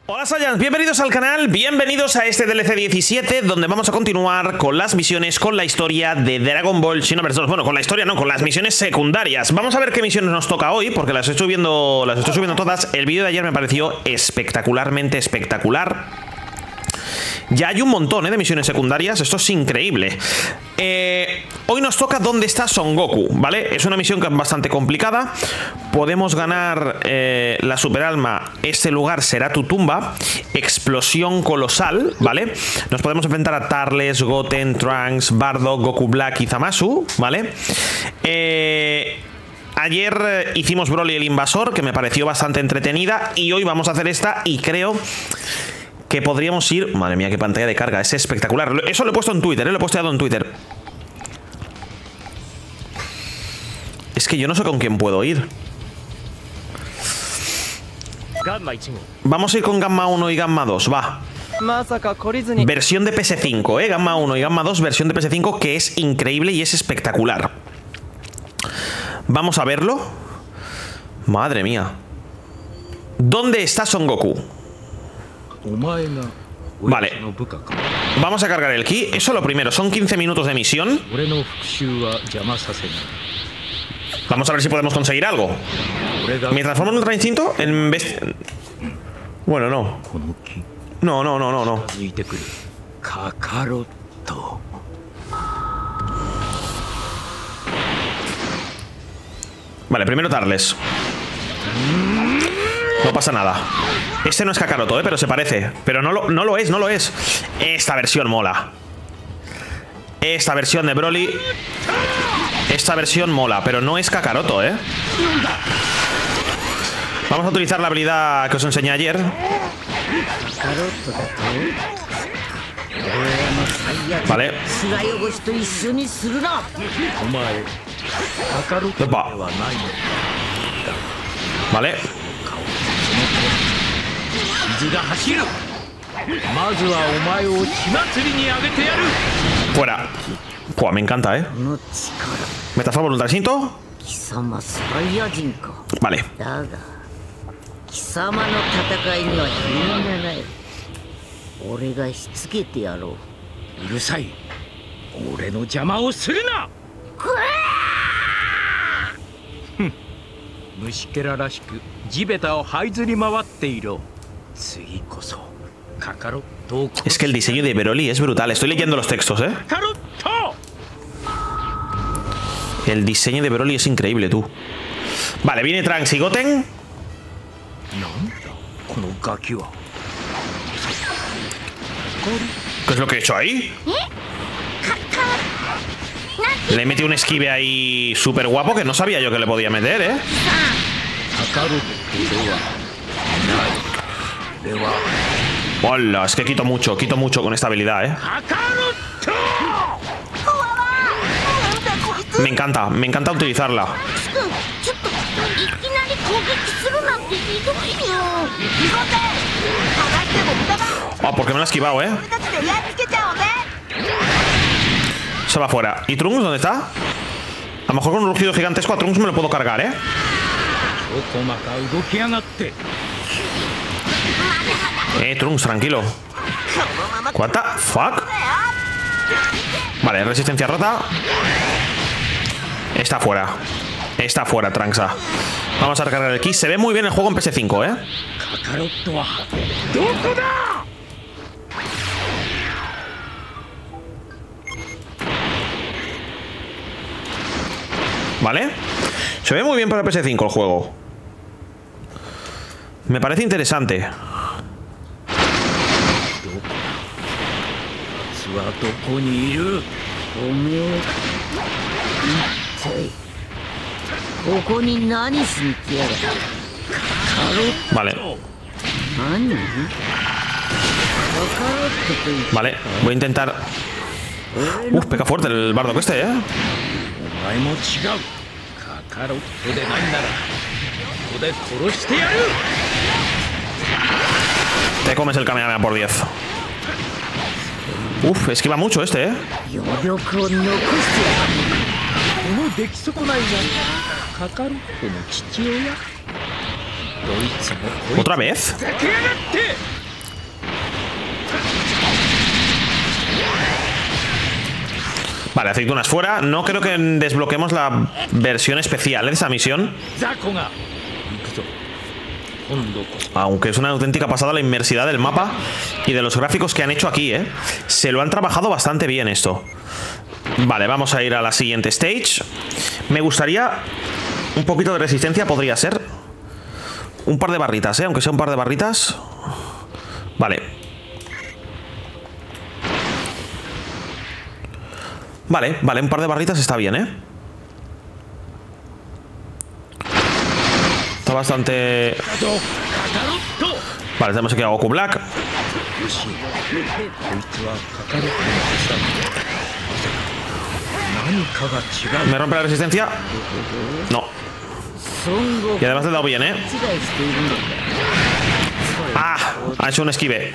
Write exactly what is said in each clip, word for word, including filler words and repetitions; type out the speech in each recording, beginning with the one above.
Hola Saiyans, bienvenidos al canal, bienvenidos a este D L C diecisiete, donde vamos a continuar con las misiones, con la historia de Dragon Ball Xenoverse dos. Bueno, con la historia no, con las misiones secundarias. Vamos a ver qué misiones nos toca hoy, porque las estoy viendo, las estoy subiendo todas. El vídeo de ayer me pareció espectacularmente espectacular. Ya hay un montón ¿eh? de misiones secundarias, esto es increíble. eh, Hoy nos toca ¿Dónde está Son Goku? ¿Vale? Es una misión que es bastante complicada. Podemos ganar eh, la superalma. Este lugar será tu tumba. Explosión colosal, ¿vale? Nos podemos enfrentar a Turles, Goten, Trunks, Bardock, Goku Black y Zamasu, ¿vale? Eh... Ayer hicimos Broly el Invasor, que me pareció bastante entretenida. Y hoy vamos a hacer esta y creo que podríamos ir... Madre mía, qué pantalla de carga, es espectacular. Eso lo he puesto en Twitter, ¿eh? Lo he posteado en Twitter. Es que yo no sé con quién puedo ir. Vamos a ir con Gamma uno y Gamma dos, va. Versión de P S cinco, ¿eh? Gamma uno y Gamma dos, versión de P S cinco, que es increíble y es espectacular. Vamos a verlo. Madre mía. ¿Dónde está Son Goku? Vale. Vamos a cargar el ki. Eso lo primero. Son quince minutos de misión. Vamos a ver si podemos conseguir algo. ¿Me transformo en Ultra Instinto? En vez... Bueno, no. No, no, no, no, no. Vale, primero Turles. No pasa nada. Este no es Kakaroto, ¿eh? Pero se parece. Pero no lo, no lo es, no lo es. Esta versión mola. Esta versión de Broly. Esta versión mola, pero no es Kakaroto, ¿eh? Vamos a utilizar la habilidad que os enseñé ayer. Vale. Opa. Vale. Fuera. Pua, me encanta, ¿eh? ¿Me transformo en Ultra Instinto? Vale. Es que el diseño de Broly es brutal. Estoy leyendo los textos, ¿eh? El diseño de Broly es increíble, tú. Vale, viene Trunks y Goten. ¿Qué es lo que he hecho ahí? Le he metido un esquive ahí súper guapo que no sabía yo que le podía meter, ¿eh? Hola, es que quito mucho, quito mucho con esta habilidad, ¿eh? Me encanta, me encanta utilizarla. Oh, porque me lo ha esquivado, ¿eh? Se va fuera. ¿Y Trunks dónde está? A lo mejor con un rugido gigantesco a Trunks me lo puedo cargar, ¿eh? Eh, Trunks, tranquilo. What the fuck? Vale, resistencia rota. Está fuera. Está fuera, Trunksa. Vamos a recargar el ki. Se ve muy bien el juego en P S cinco, ¿eh? Vale. Se ve muy bien para P S cinco el juego. Me parece interesante. Vale. Vale, voy a intentar. Uf, pega fuerte el Bardock este, ¿eh? Te comes el Kamehameha por diez. Uf, esquiva mucho este, ¿eh? ¿Otra vez? Vale, aceitunas fuera. No creo que desbloquemos la versión especial de esa misión. Aunque es una auténtica pasada la inmersidad del mapa y de los gráficos que han hecho aquí, ¿eh? Se lo han trabajado bastante bien esto. Vale, vamos a ir a la siguiente stage. Me gustaría... Un poquito de resistencia podría ser. Un par de barritas, ¿eh? Aunque sea un par de barritas. Vale. Vale, vale, un par de barritas está bien, ¿eh? Está bastante... Vale, tenemos aquí a Goku Black. ¿Me rompe la resistencia? No. Y además le he dado bien, ¿eh? ¡Ah! Ha hecho un esquive.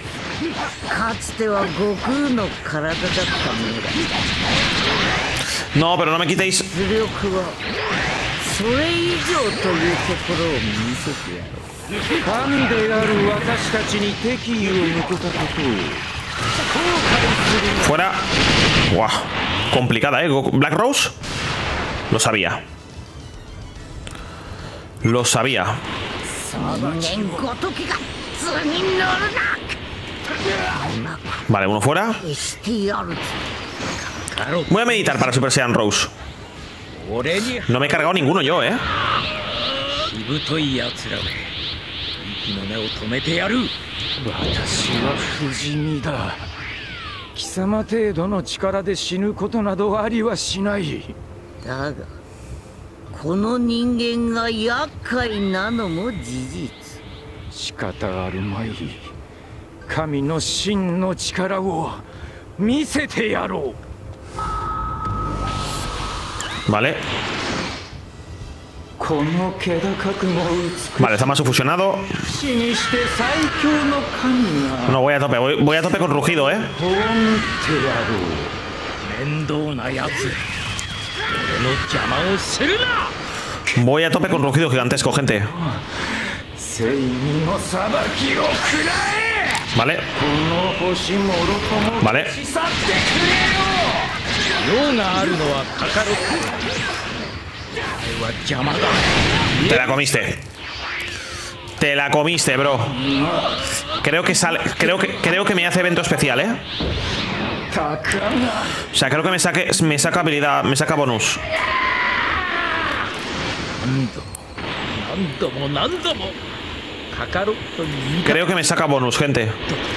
No, pero no me quitéis. Fuera. Guau. Complicada, ¿eh? Black Rose. Lo sabía. Lo sabía. Vale, uno fuera. Voy a meditar para Super Saiyan Rose. No me he cargado ninguno yo, ¿eh? Vale. Vale, está más fusionado. No, voy a tope, voy, voy a tope con rugido, ¿eh? Voy a tope con rugido gigantesco, gente. Vale. Vale. Te la comiste. Te la comiste, bro. Creo que sale. Creo que, creo que me hace evento especial, ¿eh? O sea, creo que me saque. Me saca habilidad. Me saca bonus. Creo que me saca bonus, gente.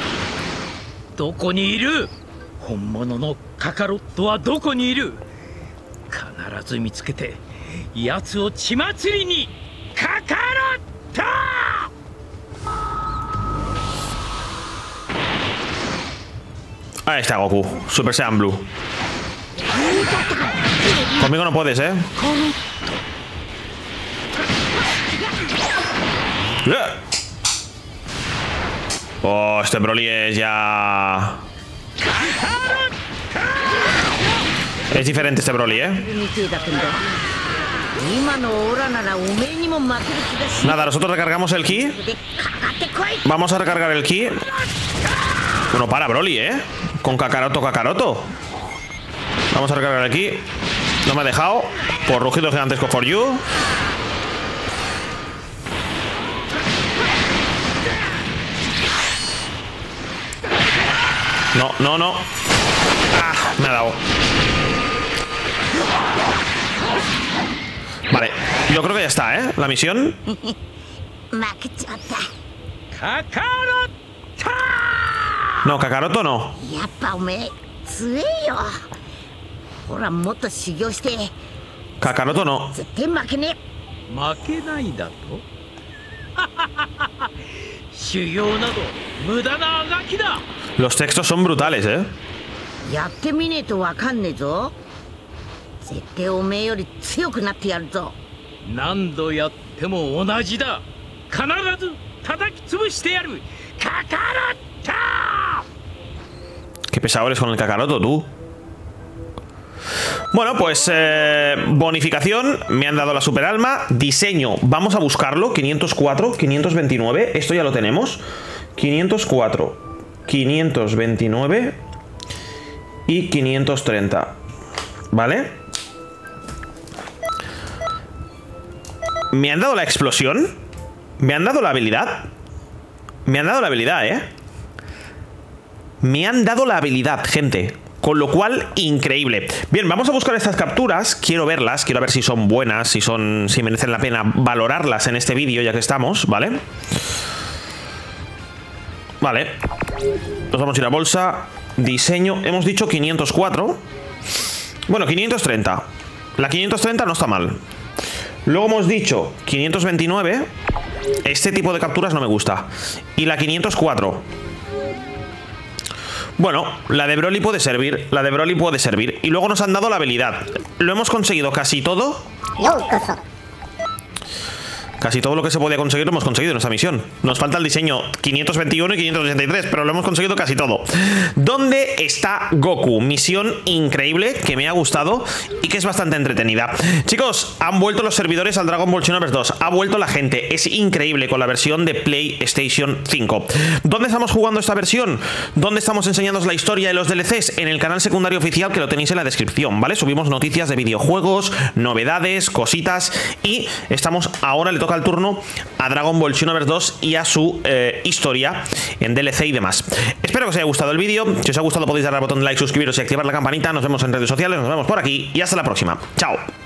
Ahí está Goku, Super Saiyan Blue. Conmigo no puedes, ¿eh? Oh, este Broly es ya... Es diferente este Broly, ¿eh? Nada, nosotros recargamos el ki. Vamos a recargar el ki. Bueno, para Broly, ¿eh? Con Kakaroto, Kakaroto. Vamos a recargar el ki. No me ha dejado. Por rugido gigantesco for you. No, no, no. Ah, me ha dado. Vale, yo creo que ya está, ¿eh? La misión. No, Kakaroto no. Kakaroto no. Los textos son brutales, ¿eh? Qué pesado eres con el Kakaroto, tú. Bueno, pues eh, bonificación. Me han dado la super alma. Diseño, vamos a buscarlo. quinientos cuatro, quinientos veintinueve. Esto ya lo tenemos. quinientos cuatro, quinientos veintinueve y quinientos treinta. ¿vale? Me han dado la explosión. Me han dado la habilidad. Me han dado la habilidad, ¿eh? Me han dado la habilidad, gente. Con lo cual, increíble. Bien, vamos a buscar estas capturas. Quiero verlas, quiero ver si son buenas, si son, si merecen la pena valorarlas en este vídeo, ya que estamos, ¿vale? Vale. Nos vamos a ir a bolsa. Diseño. Hemos dicho quinientos cuatro. Bueno, quinientos treinta. La quinientos treinta no está mal. Luego hemos dicho quinientos veintinueve. Este tipo de capturas no me gusta. Y la quinientos cuatro. Bueno, la de Broly puede servir. La de Broly puede servir. Y luego nos han dado la habilidad. Lo hemos conseguido casi todo. Casi todo lo que se podía conseguir lo hemos conseguido en esta misión. Nos falta el diseño quinientos veintiuno y quinientos ochenta y tres, pero lo hemos conseguido casi todo. ¿Dónde está Goku? Misión increíble que me ha gustado y que es bastante entretenida. Chicos, han vuelto los servidores al Dragon Ball Xenoverse dos. Ha vuelto la gente. Es increíble con la versión de PlayStation cinco. ¿Dónde estamos jugando esta versión? ¿Dónde estamos enseñándoos la historia de los D L Cs? En el canal secundario oficial, que lo tenéis en la descripción, ¿vale? Subimos noticias de videojuegos, novedades, cositas, y estamos ahora le toca el turno a Dragon Ball Xenoverse dos y a su eh, historia en D L C y demás. Espero que os haya gustado el vídeo. Si os ha gustado podéis darle al botón de like, suscribiros y activar la campanita. Nos vemos en redes sociales, nos vemos por aquí y hasta la próxima. Chao.